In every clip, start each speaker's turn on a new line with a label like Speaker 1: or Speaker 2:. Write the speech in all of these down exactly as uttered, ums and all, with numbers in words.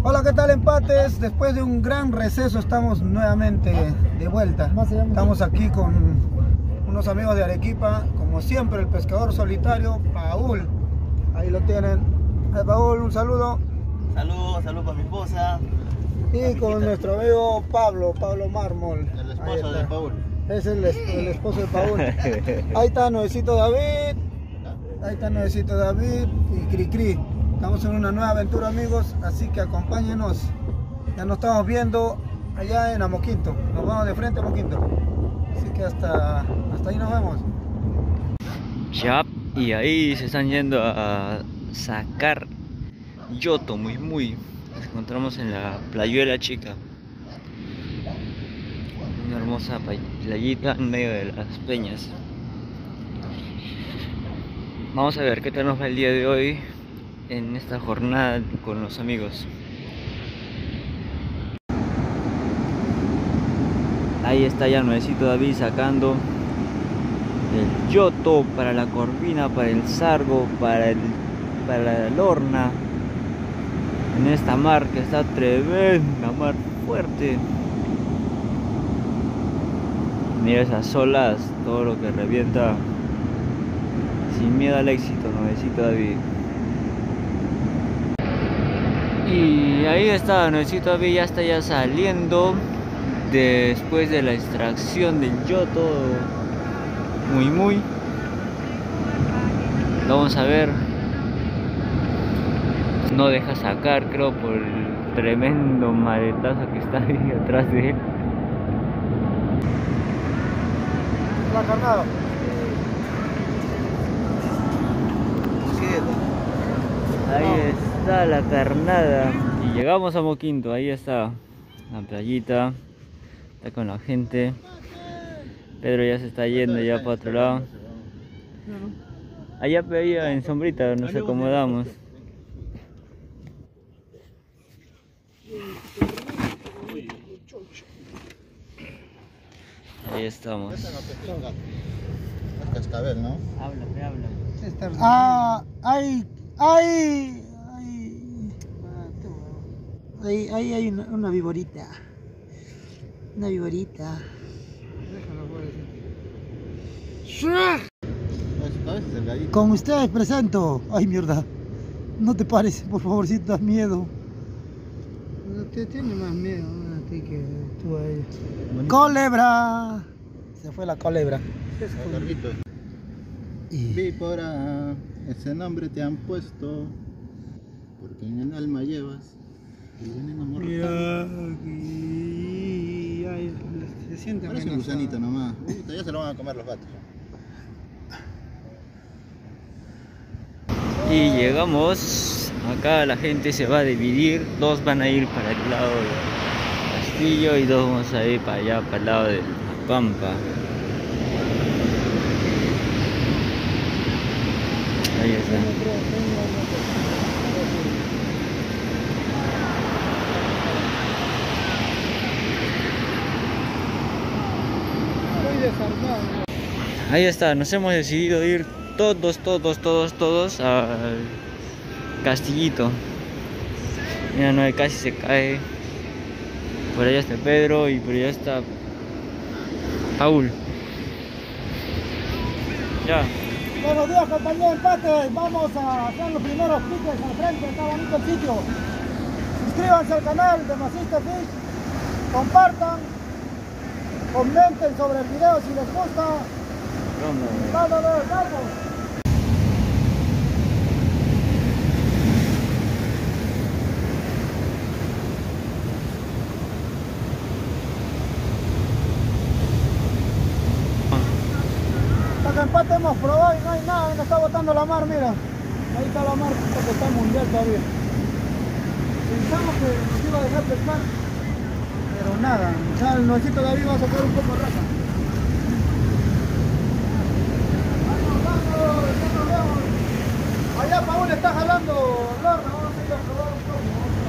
Speaker 1: Hola, ¿qué tal, empates? Después de un gran receso estamos nuevamente de vuelta. Estamos aquí con unos amigos de Arequipa, como siempre el pescador solitario, Paul. Ahí lo tienen. Hey, Paul, un saludo.
Speaker 2: Saludos, saludos para mi esposa.
Speaker 1: Y con nuestro amigo Pablo, Pablo Mármol.
Speaker 2: El esposo de Paul.
Speaker 1: Es el, el esposo de Paul. Ahí está Noecito David. Ahí está Noecito David y Cri Cri. Estamos en una nueva aventura, amigos, así que acompáñenos. Ya nos estamos viendo allá en Amoquinto. Nos vamos de frente a Amoquinto. Así que hasta, hasta ahí nos vemos.
Speaker 3: Ya, y ahí se están yendo a sacar yoto, muy muy. Nos encontramos en la playuela chica. Una hermosa playita en medio de las peñas. Vamos a ver qué tal nos va el día de hoy en esta jornada con los amigos. Ahí está ya Noecito David sacando el yoto para la corvina, para el sargo, para el para la lorna, en esta mar que está tremenda, mar fuerte. Mira esas olas, todo lo que revienta, sin miedo al éxito, Noecito David. Y ahí está, Noecito David ya está ya saliendo después de la extracción del yoto, muy muy. Vamos a ver, no deja sacar, creo, por el tremendo maletazo que está ahí atrás de él.
Speaker 1: La carnada.
Speaker 3: Ahí está la carnada. Y llegamos a Amoquinto, ahí está la playita. Está con la gente. Pedro ya se está yendo ya para otro lado. Allá allá en sombrita nos acomodamos. Ahí estamos.
Speaker 2: Cascabel, ¿no?
Speaker 3: Habla, me habla.
Speaker 1: Ah, hay, hay, hay, ahí, ahí hay una, una viborita, una viborita. Con ustedes presento. Ay, mierda. No te pares, por favor, si das miedo. No te tiene más miedo a ti que tú a ella. ¡Colebra! Se fue la colebra.
Speaker 2: Y... Víbora, ese nombre te han puesto porque en el alma llevas el veneno mortal.
Speaker 1: Mira, aquí, ay, se siente
Speaker 2: parece un gusanito nomás. Uy, ya se lo van a comer los gatos.
Speaker 3: Y llegamos, acá la gente se va a dividir, dos van a ir para el lado del castillo y dos vamos a ir para allá, para el lado de la pampa. Ahí está. Ahí está, nos hemos decidido ir todos, todos, todos, todos al castillito. Mira, no, casi se cae. Por allá está Pedro y por allá está Paul. Ya.
Speaker 1: Buenos días, compañeros de empate. Vamos a hacer los primeros piques al frente. Está bonito el sitio. Suscríbanse al canal de Maciste Fish. Compartan. Comenten sobre el video si les gusta. Vamos, vamos, vamos. Empate hemos probado y no hay nada, no está botando la mar, mira. Ahí está la mar, porque está mundial todavía. Pensamos que nos iba a dejar pescar, pero nada. Ya el Noecito David va a sacar un poco de raza. Vamos, vamos, ya nos vemos. Allá Paul está jalando lorna, vamos a ir a probar un poco.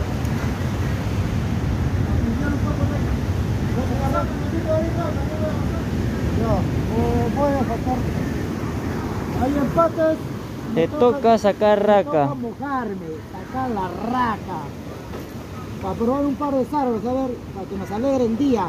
Speaker 1: A un poco de ella. Vamos a jalar el Noecito David, no, no voy a sacar. Hay empates.
Speaker 3: Te toca sacar raca.
Speaker 1: Me toca mojarme, sacar la raca. Para probar un par de sargos, a ver, para que nos alegre el día.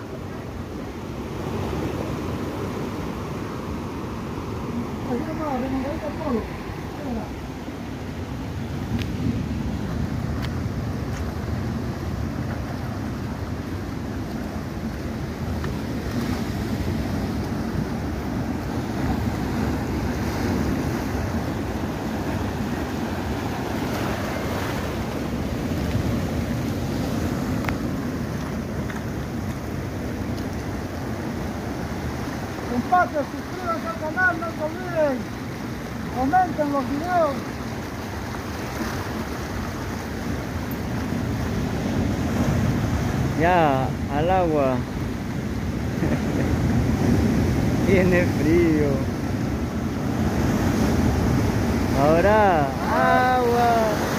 Speaker 1: Empate, suscríbanse al canal, no se olviden. Comenten los videos.
Speaker 3: Ya, al agua. Tiene frío. Ahora, agua.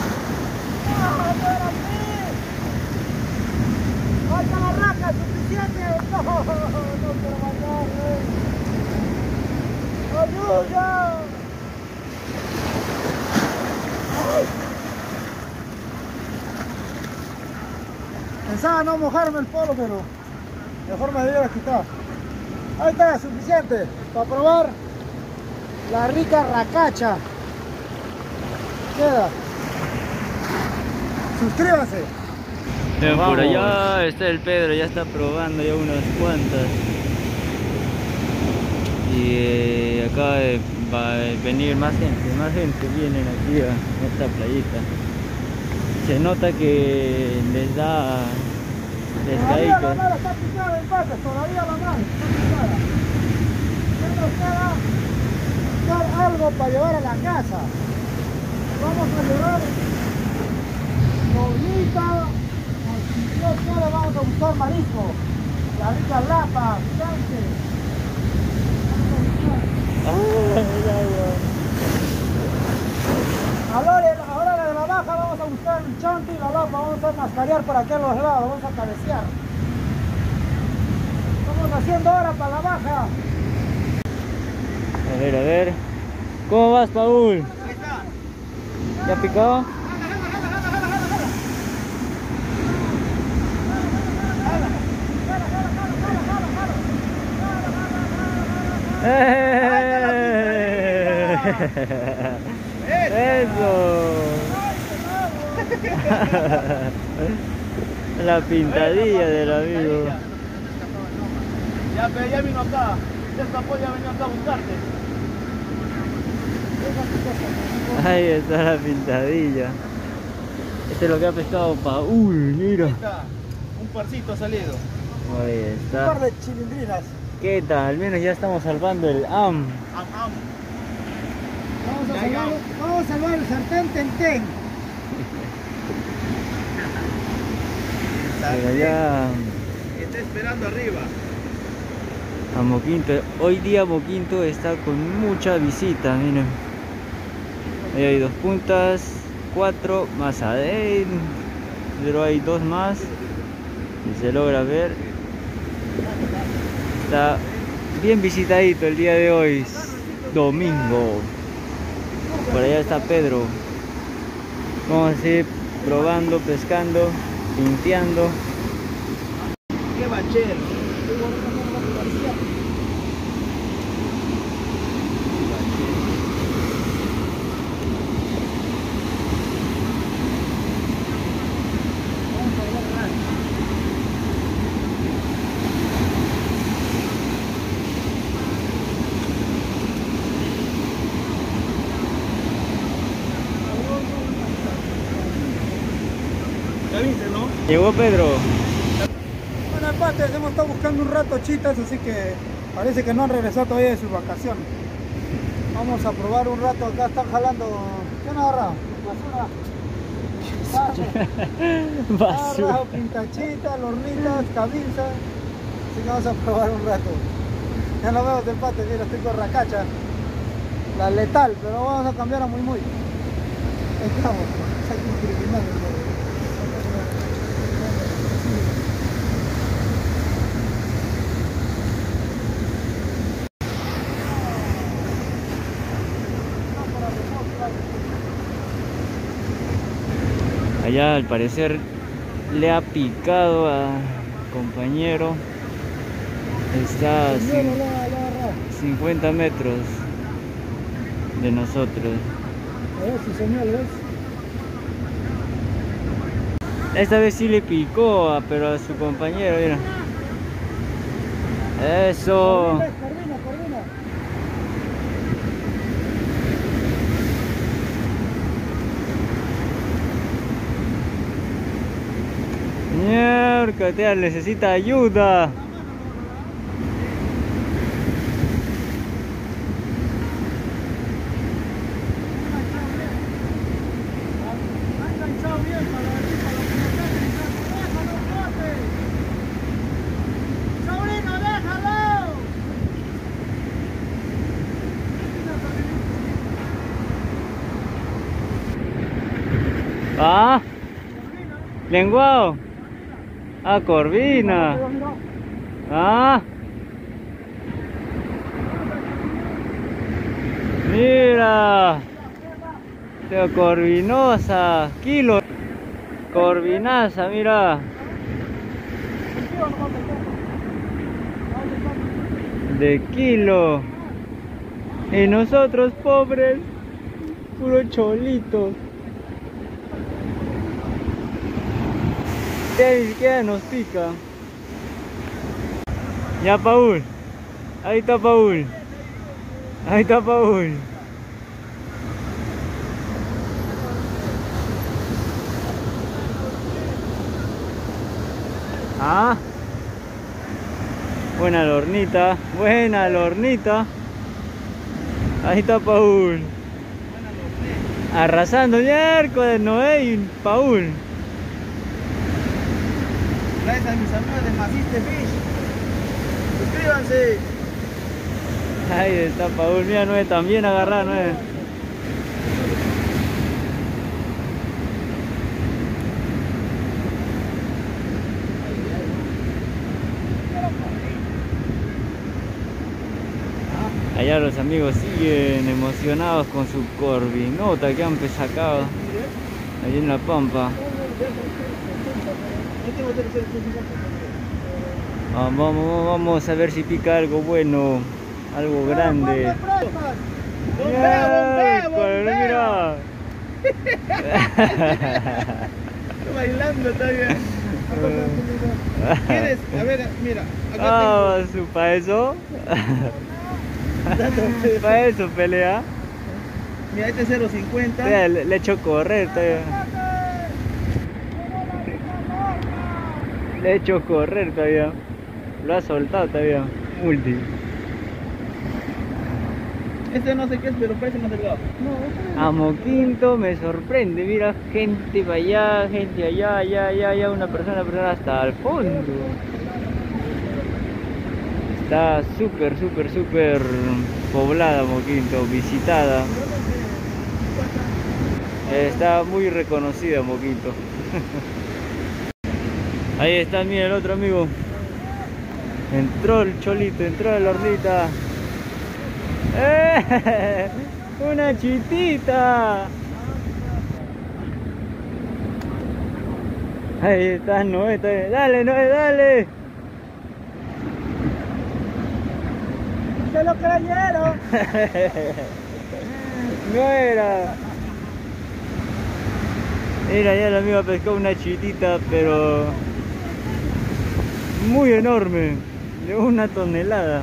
Speaker 1: ¡Falta la raca! ¡Suficiente! ¡No! ¡No quiero bañarme! ¡Ayuda! ¡Ay! Pensaba no mojarme el polo, pero mejor me hubiera quitado. Ahí está, suficiente para probar la rica racacha. Queda. Suscríbanse.
Speaker 3: Por allá está el Pedro, ya está probando ya unas cuantas. Y eh, acaba de va a venir más gente, más gente vienen aquí a esta playita. Se nota que les da
Speaker 1: Todavía la
Speaker 3: pescadito.
Speaker 1: mala está picada en patas, todavía la mala está picada. ¿Qué nos queda? Buscar algo para llevar a la casa. Vamos a llevar bolita, o si Dios quiere vamos a buscar marisco, la rica lapa, picante. Ahora, ahora la de la baja vamos a buscar el chante y la lapa, vamos a mascarear por aquellos lados, vamos a cabecear. Estamos haciendo ahora para la baja.
Speaker 3: A ver, a ver. ¿Cómo vas, Paul? ¿Ya picó? Eso. La pintadilla del amigo.
Speaker 2: Ya, pero ya vino acá. Esta polla venido acá a buscarte.
Speaker 3: Ahí está la pintadilla. Este es lo que ha pescado Paul, mira.
Speaker 2: Ahí está. Un parcito ha salido.
Speaker 3: Ahí
Speaker 1: Un par
Speaker 3: está.
Speaker 1: de chilindrinas.
Speaker 3: ¿Qué tal? Al menos ya estamos salvando el A M.
Speaker 2: Am, am.
Speaker 1: Vamos a
Speaker 2: Ya,
Speaker 1: salvar,
Speaker 2: ya.
Speaker 1: vamos a salvar el sartén tentén.
Speaker 3: Pero ya
Speaker 2: Está esperando arriba.
Speaker 3: a Moquinto. Hoy día Moquinto está con mucha visita, miren. Ahí hay dos puntas, cuatro más adentro, pero hay dos más. Si se logra ver, está bien visitadito el día de hoy, domingo. Por allá está Pedro. Vamos a ir probando, pescando, limpiando.
Speaker 2: Qué bachero. ¿Ya viste, no?
Speaker 3: Llegó Pedro.
Speaker 1: Bueno, empate, hemos estado buscando un rato chitas, así que parece que no han regresado todavía de sus vacaciones. Vamos a probar un rato, acá están jalando. ¿Qué han agarrado? Basura. Han
Speaker 3: Basura.
Speaker 1: agarrado pintachitas, lornitas, cabizas. Así que vamos a probar un rato. Ya nos vemos de empate, mira, estoy con racacha. La letal, pero vamos a cambiar a muy muy. Ahí estamos, hay que criminal.
Speaker 3: Allá al parecer le ha picado al compañero. Está a cincuenta metros de nosotros.
Speaker 1: A ver si señal, ¿ves?
Speaker 3: Esta vez sí le picó, a- pero a su compañero, mira. Eso.
Speaker 1: Corvina, corvina.
Speaker 3: Mierda, tía, necesita ayuda. Ah, lenguado. Ah, corvina. Ah. Mira. Teo corvinosa. Kilo. Corvinaza, mira. De kilo. Y nosotros pobres. Puro cholitos. Ya ni siquiera nos pica. Ya, Paul. Ahí está Paul. Ahí está Paul. Ah. Buena la hornita. Buena la hornita. Ahí está Paul. Arrasando miércoles, Noé y Paul.
Speaker 1: Gracias a mis amigos de Maciste Fish. Suscríbanse.
Speaker 3: Ahí está Paul, mira Noé, también agarrado Noé. Allá los amigos siguen emocionados con su corvinota que han sacado ahí en la pampa. Vamos, vamos, vamos a ver si pica algo bueno, algo grande.
Speaker 1: ¡Bombea, bombea,
Speaker 3: Mira.
Speaker 1: Bailando todavía. ¿Quieres? A ver, mira. Acá
Speaker 3: Ah, su para eso. Para eso pelea.
Speaker 1: tengo. Mira, este es cero cincuenta.
Speaker 3: Mira, le, le echo correr todavía. Le echo correr todavía. Lo ha soltado todavía. Multi.
Speaker 1: Este no sé qué es, pero parece más delgado.
Speaker 3: A Moquinto me sorprende. Mira, gente para allá, gente allá, allá, allá, allá. Una persona, una persona hasta el fondo. Está súper, súper, súper poblada Moquinto, visitada. Está muy reconocida Moquinto. Ahí está, mira el otro amigo. Entró el cholito, entró la hornita. ¡Eh! ¡Una chitita! Ahí está Noé, dale Noé, dale.
Speaker 1: ¡Se lo creyeron!
Speaker 3: No era. Mira, ya el amigo pescó una chitita, pero muy enorme, de una tonelada.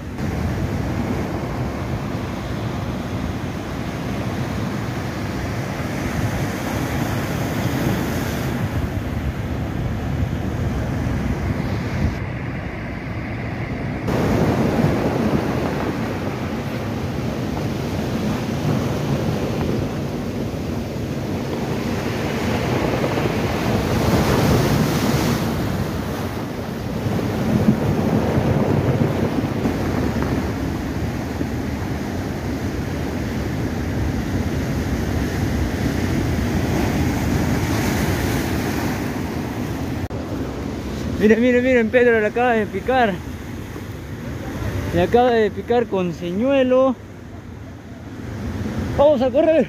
Speaker 3: Miren, miren, miren, Pedro le acaba de picar. Le acaba de picar con señuelo. Vamos a correr.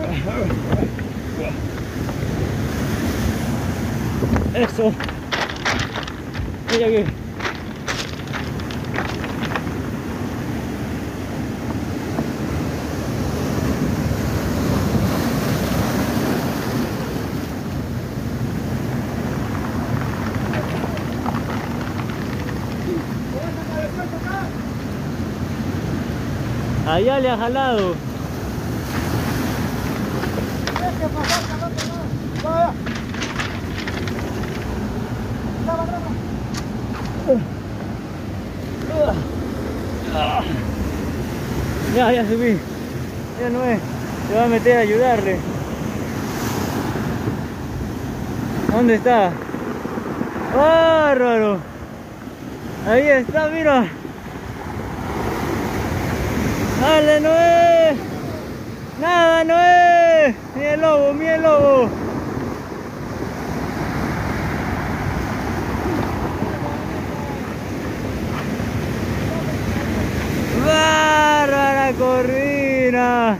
Speaker 3: Eso. Mira aquí. Allá le ha jalado. Ya, ya subí. Ya no es. Se va a meter a ayudarle. ¿Dónde está? ¡Bárbaro! Ahí está, mira. ¡Dale, Noé! ¡Nada, Noé! ¡Mira el lobo, mira el lobo! ¡Bárbara corvina!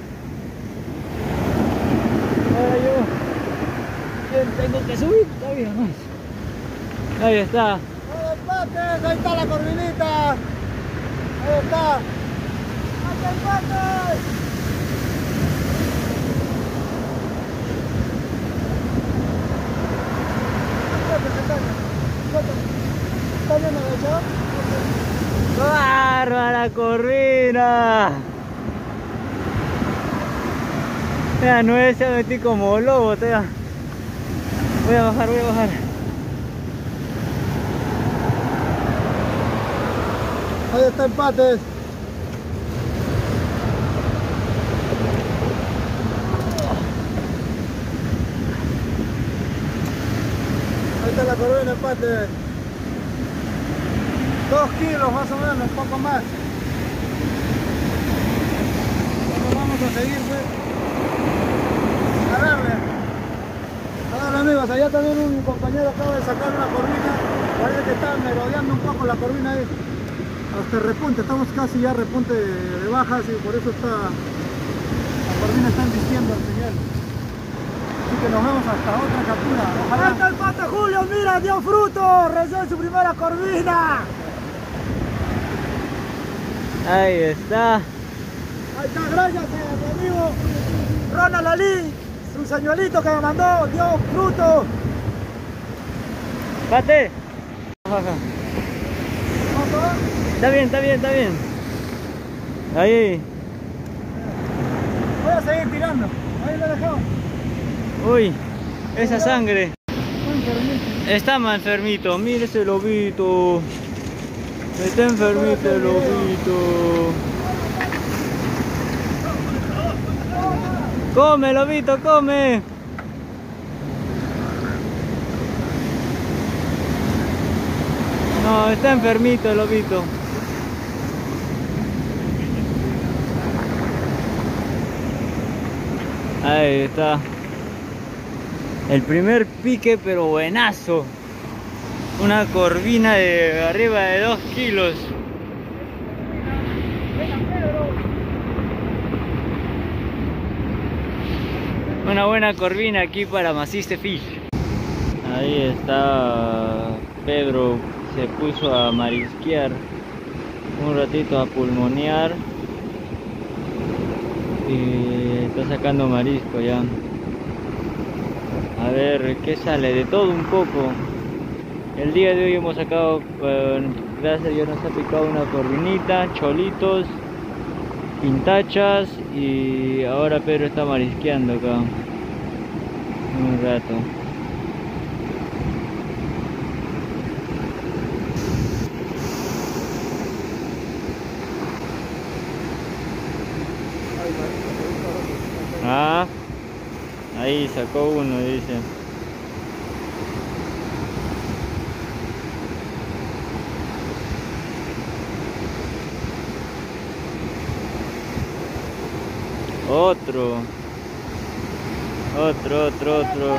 Speaker 3: Ahora yo, yo tengo que subir todavía más. Ahí está.
Speaker 1: Ahí está la corvinita. Ahí está. ¡Hasta el pate! ¿Está bien agachado?
Speaker 3: ¡Bárbara corvina! Mira, no se ha metido como lobo, tía. Voy a bajar, voy a bajar.
Speaker 1: Ahí está el pate. Ahí está la corvina, el pate. Dos kilos más o menos, un poco más. Bueno, vamos a seguir, pues. A darle. A darle, amigos. Allá también un compañero acaba de sacar una corvina. Parece que está merodeando un poco la corvina ahí. Hasta el repunte, estamos casi ya repunte de bajas y por eso está la corvina está embistiendo el señal. Así que nos vemos hasta otra captura. Ojalá. Ahí está el pate Julio, mira, dio fruto, recién su primera corvina.
Speaker 3: Ahí está.
Speaker 1: Ahí está, gracias a mi amigo Ronald Ali, su señuelito que me mandó, dio fruto.
Speaker 3: Pate. Baja.
Speaker 1: ¿Cómo va?
Speaker 3: Está bien, está bien, está bien. Ahí.
Speaker 1: Voy a seguir tirando. Ahí lo dejamos.
Speaker 3: Uy, esa sangre. Está más enfermito, mire ese lobito. Está enfermito el lobito. Come, lobito, come. No, está enfermito el lobito. Ahí está. El primer pique, pero buenazo. Una corvina de arriba de dos kilos. Una buena corvina aquí para Maciste Fish. Ahí está Pedro, se puso a marisquear un ratito, a pulmonear y está sacando marisco ya. A ver qué sale, de todo un poco. El día de hoy hemos sacado, eh, gracias a Dios nos ha picado una corvinita, cholitos, pintachas y ahora Pedro está marisqueando acá un rato. Ah, ahí sacó uno, dice. Otro. Otro, otro, otro.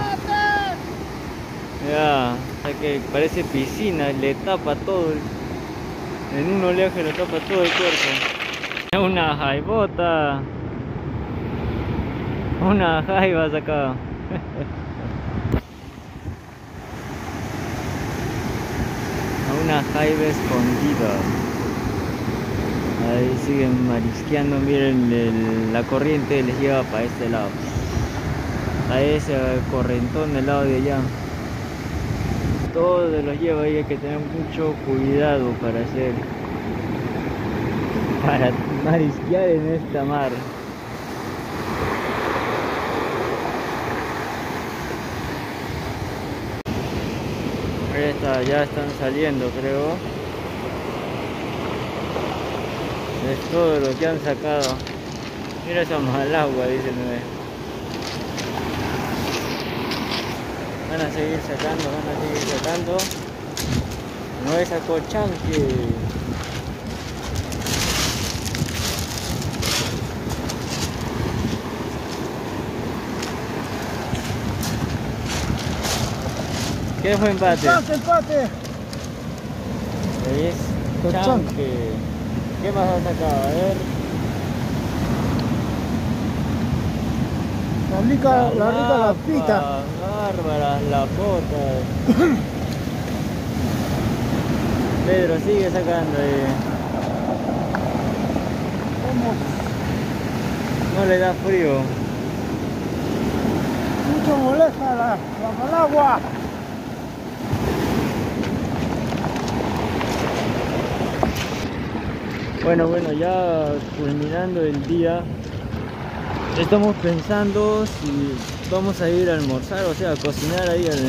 Speaker 3: Ya, o sea que parece piscina, le tapa todo. En un oleaje le tapa todo el cuerpo. Una jaibota. Una jaiba sacado. Una jaiba escondida. Ahí siguen marisqueando, miren el, la corriente les lleva para este lado. A ese correntón del lado de allá. Todo los lleva y hay que tener mucho cuidado para hacer, para marisquear en esta mar. Ahí está, ya están saliendo, creo. Es todo lo que han sacado. Mira esa malagua, dicen. Van a seguir sacando, van a seguir sacando. No es acochanque. ¿Qué fue empate?
Speaker 1: Empate, empate.
Speaker 3: Es
Speaker 1: Cochanque.
Speaker 3: chanque. ¿Qué más has sacado? A ver.
Speaker 1: La rica, la rica la pita.
Speaker 3: Bárbaras las botas. Pedro sigue sacando ahí.
Speaker 1: Vamos.
Speaker 3: No le da frío.
Speaker 1: Mucho molesta la, la malagua.
Speaker 3: Bueno, bueno, ya culminando el día, estamos pensando si vamos a ir a almorzar, o sea, a cocinar ahí al,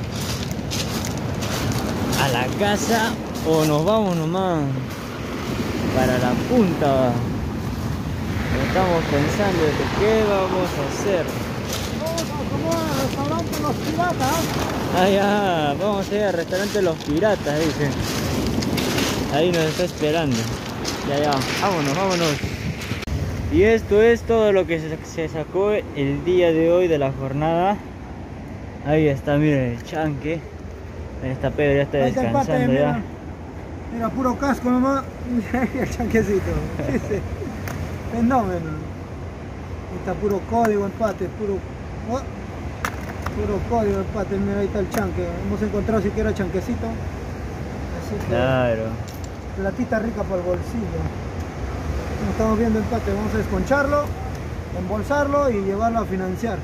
Speaker 3: a la casa, o nos vamos nomás para la punta. Estamos pensando de qué vamos a hacer.
Speaker 1: Vamos a comer al restaurante Los Piratas.
Speaker 3: Ah, ya, vamos a ir al restaurante Los Piratas, dicen. Ahí nos está esperando. Ya, ya, vámonos, vámonos. Y esto es todo lo que se, se sacó el día de hoy de la jornada. Ahí está, miren el chanque. Ahí está Pedro, ya está
Speaker 1: Ahí está el
Speaker 3: descansando
Speaker 1: pate,
Speaker 3: ya.
Speaker 1: mira. Mira, puro casco nomás. Y el chanquecito. Ese fenómeno. Ahí está puro código, empate, puro. Oh, puro código, empate. Mira, ahí está el chanque. Hemos encontrado siquiera chanquecito. Así que,
Speaker 3: Claro.
Speaker 1: platita rica para el bolsillo. Como estamos viendo empate, vamos a desconcharlo, embolsarlo y llevarlo a financiar.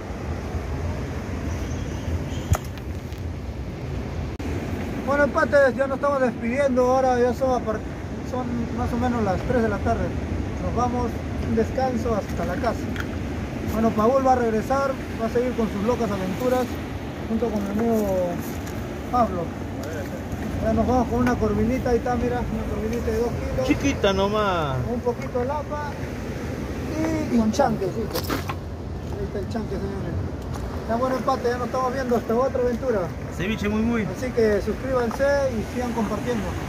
Speaker 1: Bueno, empates, ya nos estamos despidiendo. Ahora ya son, a part- son más o menos las tres de la tarde. Nos vamos, un descanso hasta la casa. Bueno, Paul va a regresar, va a seguir con sus locas aventuras junto con mi amigo Pablo. Ya nos vamos con una corvinita, ahí está, mira, una corvinita de dos kilos.
Speaker 2: Chiquita nomás.
Speaker 1: Un poquito de lapa y un chanquecito. Ahí está el chanque, señores. Ya bueno, empate, ya nos estamos viendo hasta otra aventura.
Speaker 2: Ceviche muy muy.
Speaker 1: Así que suscríbanse y sigan compartiendo.